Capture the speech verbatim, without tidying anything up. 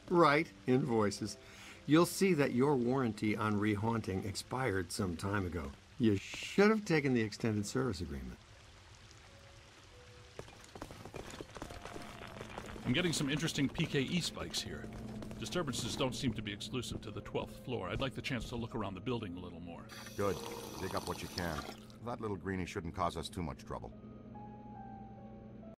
Right, invoices. You'll see that your warranty on rehaunting expired some time ago. You should have taken the extended service agreement. I'm getting some interesting P K E spikes here. Disturbances don't seem to be exclusive to the twelfth floor. I'd like the chance to look around the building a little more. Good. Dig up what you can. That little greenie shouldn't cause us too much trouble.